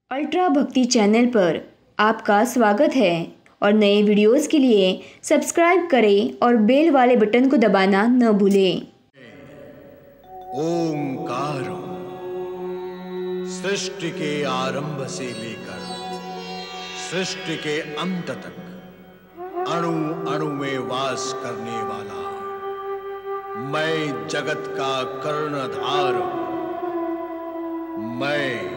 Ultra भक्ति channel पर आपका स्वागत है और नए वीडियोस के लिए सब्सक्राइब करें और बेल वाले बटन को दबाना न भूलें। ओंकार सृष्टि के आरंभ से लेकर सृष्टि के अंत तक अणु अणु में वास करने वाला मैं जगत का कर्णधार मैं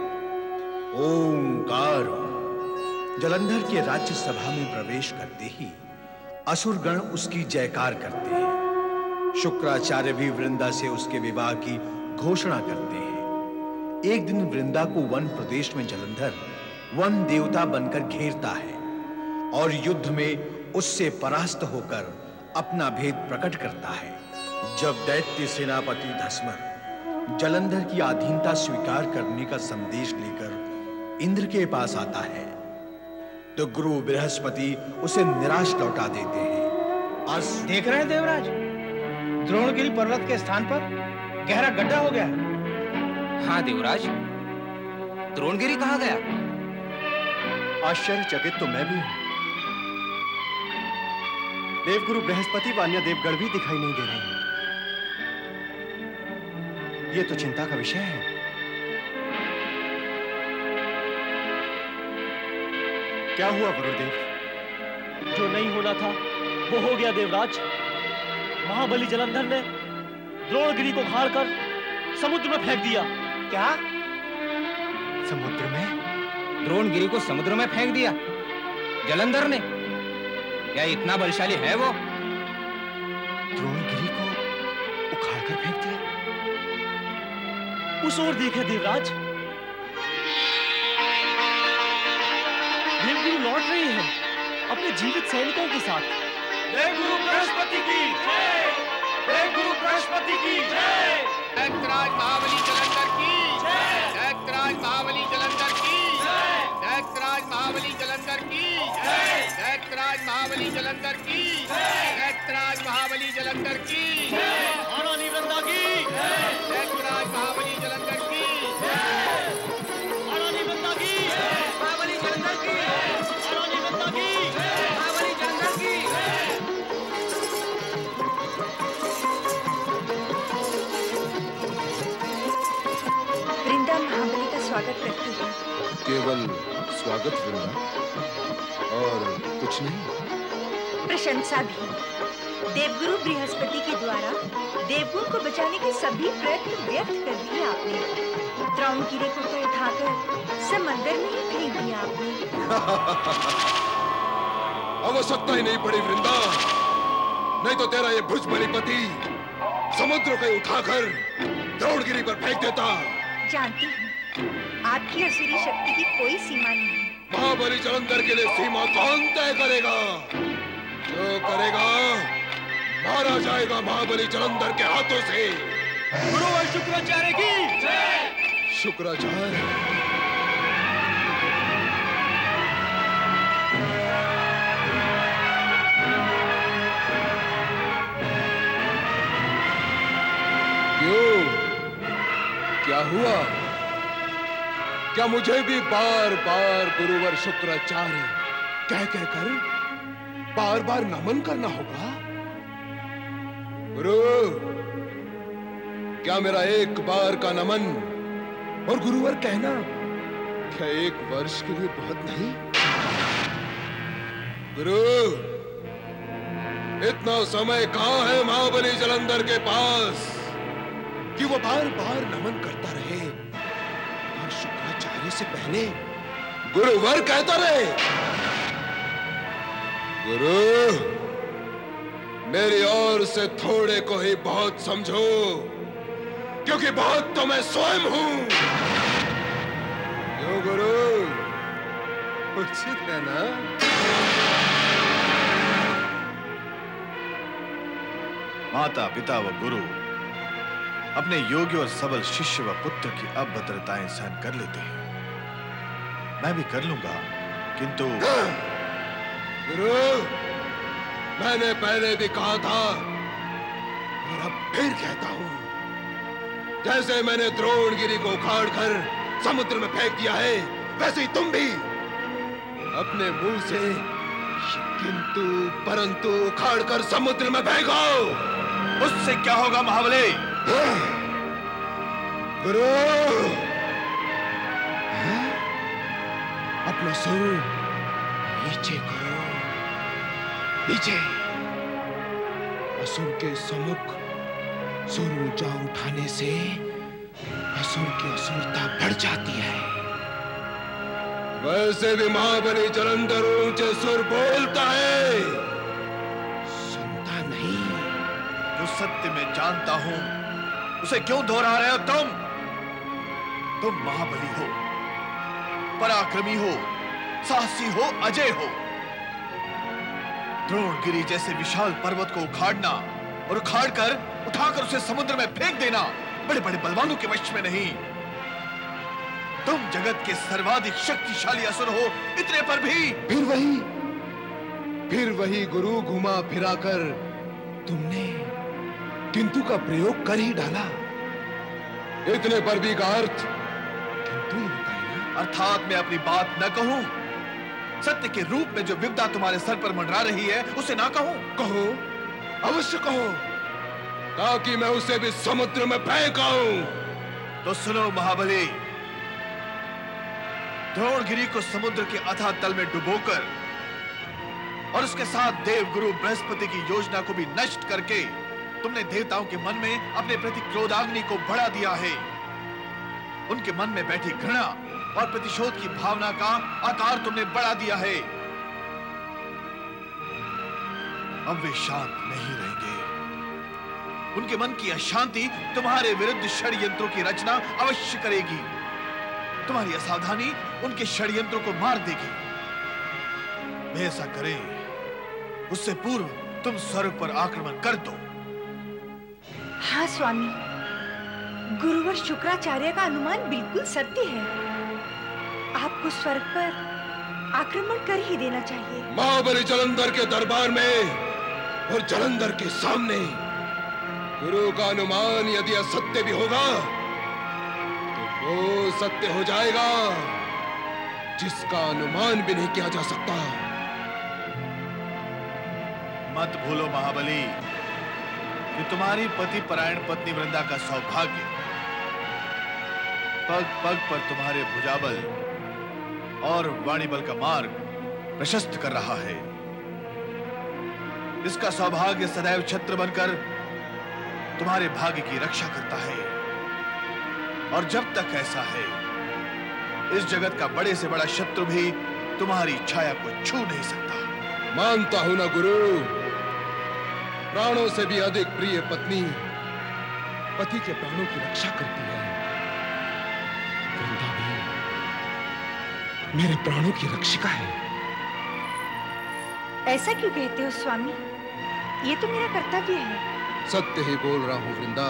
ओंकार। जलंधर के राज्यसभा में प्रवेश करते ही असुरगण उसकी जयकार करते हैं। शुक्राचार्य भी वृंदा से उसके विवाह की घोषणा करते हैं। एक दिन वृंदा को वन प्रदेश में जलंधर वन देवता बनकर घेरता है और युद्ध में उससे परास्त होकर अपना भेद प्रकट करता है। जब दैत्य सेनापति धस्मर जलंधर की अधीनता स्वीकार करने का संदेश लेकर इंद्र के पास आता है तो गुरु बृहस्पति उसे निराश लौटा देते हैं। आज देख रहे हैं देवराज, द्रोणगिरी पर्वत के स्थान पर गहरा गड्ढा हो गया है। हाँ देवराज, द्रोणगिरी कहाँ गया? आश्चर्यचकित तो मैं भी हूं। देवगुरु बृहस्पति व अन्य देवगण भी दिखाई नहीं दे रहे हैं। ये तो चिंता का विषय है। क्या हुआ गुरुदेव? जो नहीं होना था वो हो गया देवराज। महाबली जलंधर ने द्रोणगिरी को उखाड़कर समुद्र में फेंक दिया। क्या? समुद्र में? द्रोणगिरी को समुद्र में फेंक दिया जलंधर ने? क्या इतना बलशाली है वो? द्रोणगिरी को उखाड़कर फेंक दिया? उस ओर देखे देवराज, देवगुरु लौट रही है अपने जीवित सैनिकों के साथ। देवगुरु बृहस्पति की जय! देवगुरु बृहस्पति की जय! दैत्यराज महाबली जलंधर की जय! दैत्यराज महाबली जलंधर की जय! दैत्यराज महाबली जलंधर की जय! दैत्यराज महाबली जलंधर की जय! दैत्यराज महाबली जलंधर की जय! महारानी वृंदा की जय! दैत्यराज महाबली जलंधर की जय! महारानी वृंदा की जय! महाबली जलंधर की महारानी वृंदा की जय! महाबली जलंधर की वृंदा महाबली का स्वागत करती है। केवल स्वागत वृंदा, और कुछ नहीं? प्रशंसा भी। देवगुरु बृहस्पति के द्वारा देवगुण को बचाने के सभी प्रयत्न व्यर्थ कर दिए आपने। द्रोणगिरी को तो उठाकर समंदर में ही फेंक दिया आपने। आवश्यकता ही नहीं पड़ी वृंदा, नहीं तो तेरा ये भुजबलीपति समुद्र को उठाकर द्रोणगिरी पर फेंक देता। जानती हूँ आपकी असुरी शक्ति की कोई सीमा नहीं। महाबली जलंधर के लिए सीमा कौन तय करेगा? जो करेगा मारा जाएगा महाबली जलंधर के हाथों से। गुरु और शुक्राचार्य की जय! शुक्राचार्य? क्यों? क्या हुआ? क्या मुझे भी बार बार गुरुवर शुक्राचार्य कह कहकर बार बार नमन करना होगा? गुरु, क्या मेरा एक बार का नमन और गुरुवर कहना क्या एक वर्ष के लिए बहुत नहीं? गुरु, इतना समय कहां है महाबली जलंधर के पास कि वो बार बार नमन करता रहे और शुक्राचार्य से पहले गुरुवर कहता रहे? गुरु, मेरी ओर से थोड़े को ही बहुत समझो, क्योंकि बहुत तो मैं स्वयं हूं। क्यों गुरु? उचित है ना? माता पिता व गुरु अपने योग्य और सबल शिष्य व पुत्र की अभद्रताएं सहन कर लेते हैं। मैं भी कर लूंगा, किंतु गुरु, मैंने पहले भी कहा था और अब फिर कहता हूं, जैसे मैंने द्रोणगिरी को उखाड़कर समुद्र में फेंक दिया है, वैसे ही तुम भी अपने मुंह से किंतु परंतु उखाड़ कर समुद्र में फेंको। उससे क्या होगा महाबली? गुरु, अपना सुर नीचे करो, नीचे। असुर के सम्मुख सुर ऊंचा उठाने से असुर की असुरता बढ़ जाती है। वैसे भी महाबली जलंधर ऊंचे सुर बोलता है, सुनता नहीं। जो सत्य में जानता हूं उसे क्यों दोहरा रहे हो तुम? तुम महाबली हो, पराक्रमी हो, साहसी हो, अजय हो। द्रोणगिरी जैसे विशाल पर्वत को उखाड़ना और उखाड़कर उठाकर उसे समुद्र में फेंक देना बड़े बड़े बलवानों के वश में नहीं। तुम जगत के सर्वाधिक शक्तिशाली असुर हो, इतने पर भी फिर वही गुरु, घुमा फिरा कर तुमने किंतु का प्रयोग कर ही डाला। इतने पर भी का अर्थ किंतु ही होता है ना? अर्थात मैं अपनी बात न कहूं? सत्य के रूप में जो विपदा तुम्हारे सर पर मंडरा रही है उसे ना कहूं? कहो, अवश्य कहो, ताकि मैं उसे भी समुद्र में फेंकाऊं। तो सुनो महाबली, द्रोणगिरी को समुद्र के अथाह तल में डुबोकर और उसके साथ देव गुरु बृहस्पति की योजना को भी नष्ट करके तुमने देवताओं के मन में अपने प्रति क्रोधाग्नि को बढ़ा दिया है। उनके मन में बैठी घृणा और प्रतिशोध की भावना का आकार तुमने बढ़ा दिया है। अब वे शांत नहीं रहेंगे। उनके मन की अशांति तुम्हारे विरुद्ध षड्यंत्रों की रचना अवश्य करेगी। तुम्हारी असावधानी उनके षड्यंत्रों को मार देगी। वे ऐसा करें उससे पूर्व तुम स्वर्ग पर आक्रमण कर दो। हाँ स्वामी, गुरुवर शुक्राचार्य का अनुमान बिल्कुल सत्य है। आपको स्वर्ग पर आक्रमण कर ही देना चाहिए। महाबली जलंधर के दरबार में और जलंधर के सामने गुरु का अनुमान यदि असत्य भी होगा तो वो सत्य हो जाएगा जिसका अनुमान भी नहीं किया जा सकता। मत भूलो महाबली कि तुम्हारी पति परायण पत्नी वृंदा का सौभाग्य पग पग पर तुम्हारे भुजाबल और वाणीबल का मार्ग प्रशस्त कर रहा है। इसका सौभाग्य सदैव छत्र बनकर तुम्हारे भाग्य की रक्षा करता है। और जब तक ऐसा है, इस जगत का बड़े से बड़ा शत्रु भी तुम्हारी छाया को छू नहीं सकता। मानता हूं ना गुरु, प्राणों से भी अधिक प्रिय पत्नी पति के प्राणों की रक्षा करती है। वृंदा भी मेरे प्राणों की रक्षिका है। ऐसा क्यों कहते हो स्वामी? ये तो मेरा कर्तव्य है। सत्य ही बोल रहा हूं वृंदा।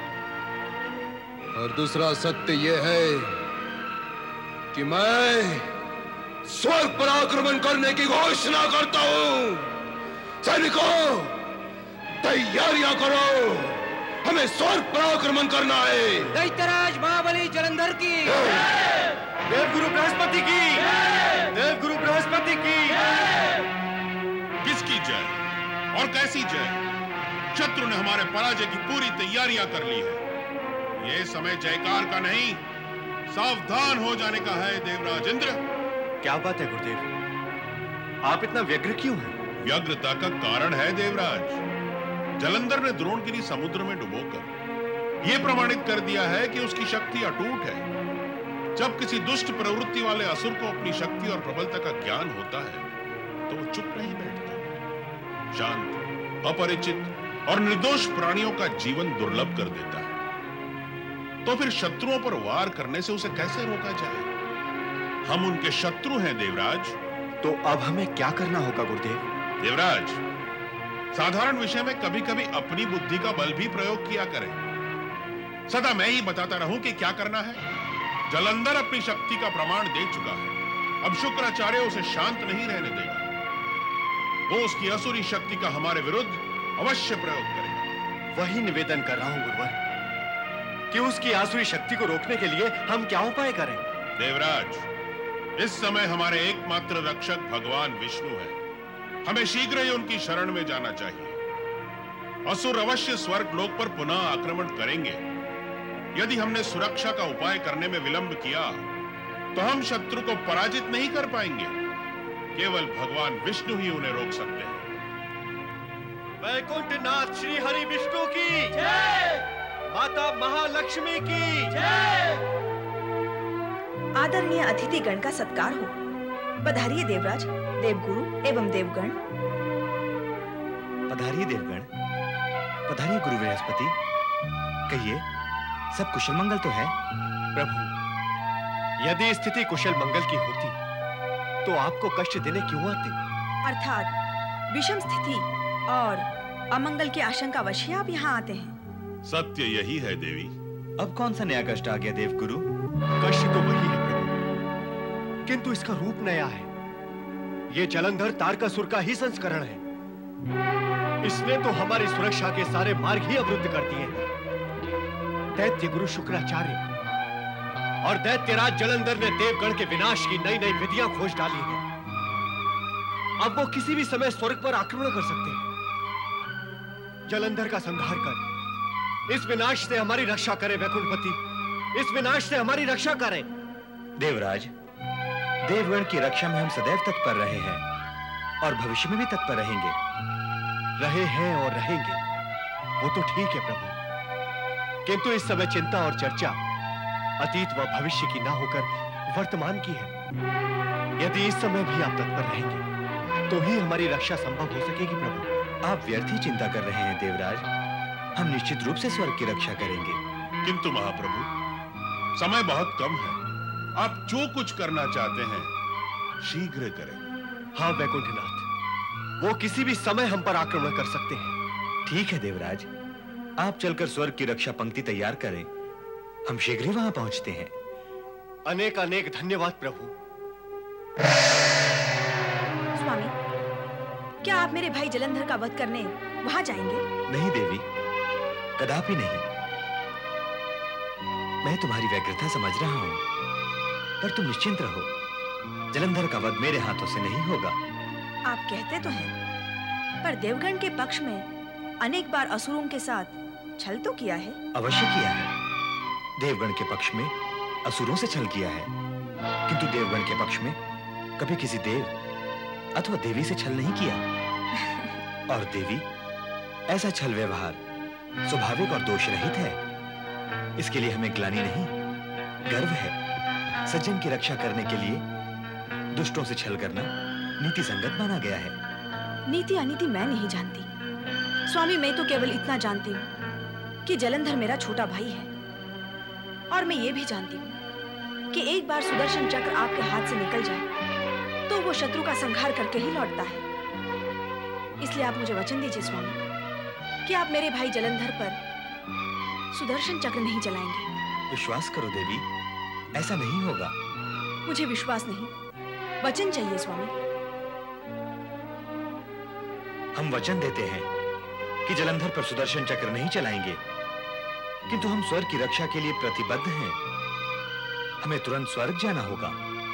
और दूसरा सत्य यह है कि मैं स्वर्ग पर आक्रमण करने की घोषणा करता हूं। सैनिकों, तैयारियां करो, हमें स्वर्ग पर आक्रमण करना है। दैत्यराज महाबली जलंधर की, देवगुरु बृहस्पति की, देवगुरु बृहस्पति की। किसकी जय और कैसी जय? शत्रु ने हमारे पराजय की पूरी तैयारियां कर ली है। यह समय जयकार का नहीं, सावधान हो जाने का है देवराज इंद्र। क्या बात है गुरुदेव, आप इतना व्यग्र क्यों हैं? व्यग्रता का कारण है देवराज, जलंधर ने द्रोणगिरी समुद्र में डुबोकर यह प्रमाणित कर दिया है कि उसकी शक्ति अटूट है। जब किसी दुष्ट प्रवृत्ति वाले असुर को अपनी शक्ति और प्रबलता का ज्ञान होता है तो वो चुप नहीं बैठता, शांत, अपरिचित और निर्दोष प्राणियों का जीवन दुर्लभ कर देता है। तो फिर शत्रुओं पर वार करने से उसे कैसे रोका जाए? हम उनके शत्रु हैं देवराज। तो अब हमें क्या करना होगा गुरुदेव? देवराज, साधारण विषय में कभी कभी अपनी बुद्धि का बल भी प्रयोग किया करें। सदा मैं ही बताता रहूं कि क्या करना है। जलंधर अपनी शक्ति का प्रमाण दे चुका है, अब शुक्राचार्य उसे शांत नहीं रहने देगा। वो उसकी असुरी शक्ति का हमारे विरुद्ध अवश्य प्रयोग करेगा। वही निवेदन कर रहा हूं गुरुवर कि उसकी आसुरी शक्ति को रोकने के लिए हम क्या उपाय करें? देवराज, इस समय हमारे एकमात्र रक्षक भगवान विष्णु है। हमें शीघ्र ही उनकी शरण में जाना चाहिए। असुर अवश्य स्वर्ग लोक पर पुनः आक्रमण करेंगे। यदि हमने सुरक्षा का उपाय करने में विलंब किया तो हम शत्रु को पराजित नहीं कर पाएंगे। केवल भगवान विष्णु ही उन्हें रोक सकते हैं। वैकुंठनाथ श्री हरि विष्णु की जय, माता महालक्ष्मी की जय। आदरणीय अतिथिगण का सत्कार हो। पधारिए देवराज, देवगुरु एवं देवगण। पधारिए देवगण, पधारिए गुरु बृहस्पति। कहिए, सब कुशल मंगल तो है? प्रभु, यदि स्थिति कुशल मंगल की होती तो आपको कष्ट देने क्यों आते? अर्थात विषम स्थिति और अमंगल की आशंका वश आप यहाँ आते हैं। सत्य यही है देवी। अब कौन सा नया कष्ट आ गया देवगुरु? कष्ट तो वही है प्रभु, किंतु इसका रूप नया है। ये जलंधर तारकासुर का ही संस्करण है। इसने तो हमारी सुरक्षा के सारे मार्ग ही अवरुद्ध कर दिए हैं। दैत्य गुरु शुक्राचार्य और दैत्यराज जलंधर ने देवगण के विनाश की नई नई विधियां खोज डाली हैं। अब वो किसी भी समय स्वर्ग पर आक्रमण कर सकते हैं। जलंधर का संहार कर इस विनाश से हमारी रक्षा करें वैकुंठपति, इस विनाश से हमारी रक्षा करें। देवराज, देवगण की रक्षा में हम सदैव तत्पर रहे हैं और भविष्य में भी तत्पर रहेंगे। रहे हैं और रहेंगे, वो तो ठीक है प्रभु, किंतु इस समय चिंता और चर्चा अतीत व भविष्य की ना होकर वर्तमान की है। यदि इस समय भी आप तत्पर रहेंगे तो ही हमारी रक्षा संभव हो सकेगी प्रभु। आप व्यर्थ ही चिंता कर रहे हैं देवराज, हम निश्चित रूप से स्वर्ग की रक्षा करेंगे। किंतु महाप्रभु, समय बहुत कम है। आप जो कुछ करना चाहते हैं शीघ्र करें। हाँ वैकुंठनाथ, वो किसी भी समय हम पर आक्रमण कर सकते हैं। ठीक है देवराज, आप चलकर स्वर्ग की रक्षा पंक्ति तैयार करें, हम शीघ्र ही वहां पहुंचते हैं। अनेक अनेक धन्यवाद प्रभु। स्वामी, क्या आप मेरे भाई जलंधर का वध करने वहां जाएंगे? नहीं देवी, कदापि नहीं। मैं तुम्हारी व्यग्रता समझ रहा हूं, पर तुम निश्चिंत रहो, जलंधर का वध मेरे हाथों से नहीं होगा। आप कहते तो हैं, पर देवगण के पक्ष में अनेक बार असुरों के साथ छल तो किया है। अवश्य किया है, देवगण के पक्ष में असुरों से छल किया है, किंतु देवगण के पक्ष में कभी किसी देव अथवा देवी से छल नहीं किया। और देवी, ऐसा छल व्यवहार स्वाभाविक और दोष रहित है। इसके लिए हमें ग्लानि नहीं, गर्व है। सज्जन की रक्षा करने के लिए दुष्टों से छल करना नीति संगत माना गया है। नीति अनीति मैं नहीं जानती स्वामी, मैं तो केवल इतना जानती हूँ कि जलंधर मेरा छोटा भाई है, और मैं ये भी जानती हूँ कि एक बार सुदर्शन चक्र आपके हाथ से निकल जाए तो वो शत्रु का संहार करके ही लौटता है। इसलिए आप मुझे वचन दीजिए स्वामी कि आप मेरे भाई जलंधर पर सुदर्शन चक्र नहीं चलाएंगे। विश्वास करो देवी, ऐसा नहीं होगा। मुझे विश्वास नहीं, वचन चाहिए स्वामी। हम वचन देते हैं कि जलंधर पर सुदर्शन चक्र नहीं चलाएंगे, किंतु हम स्वर्ग की रक्षा के लिए प्रतिबद्ध हैं। हमें तुरंत स्वर्ग जाना होगा।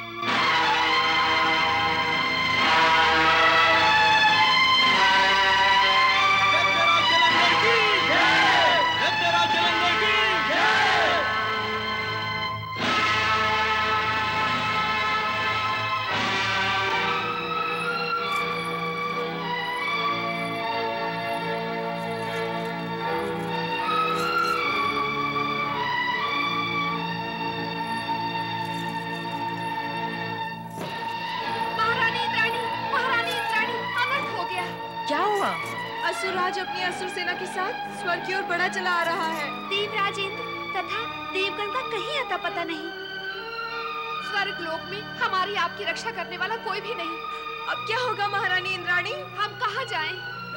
असुरराज अपनी असुर सेना के साथ स्वर्ग की ओर बढ़ा चला आ रहा है। देवराज इंद्र तथा देवगण का कहीं अता पता नहीं। स्वर्ग लोक में हमारी आपकी रक्षा करने वाला कोई भी नहीं। अब क्या होगा महारानी इंद्राणी? हम कहाँ जाएं?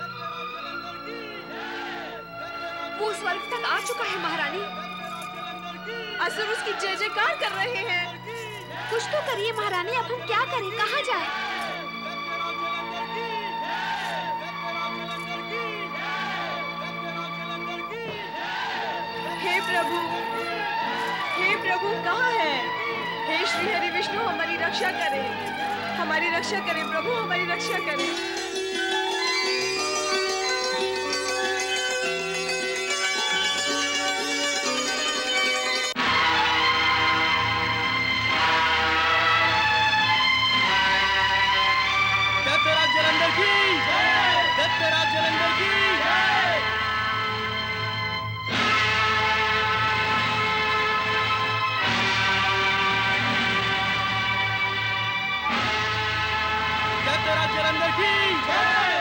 वो स्वर्ग तक आ चुका है महारानी। असुर उसकी जय जयकार कर रहे हैं। कुछ तो करिए महारानी, अब हम क्या करें, कहाँ जाएं? हे प्रभु कहाँ है? हे श्री हरि विष्णु हमारी रक्षा करें, हमारी रक्षा करें प्रभु, हमारी रक्षा करें। दत्तराज जलंधर की जय, दत्तराज जलंधर की जय। दत्तराज जलंधर की जय।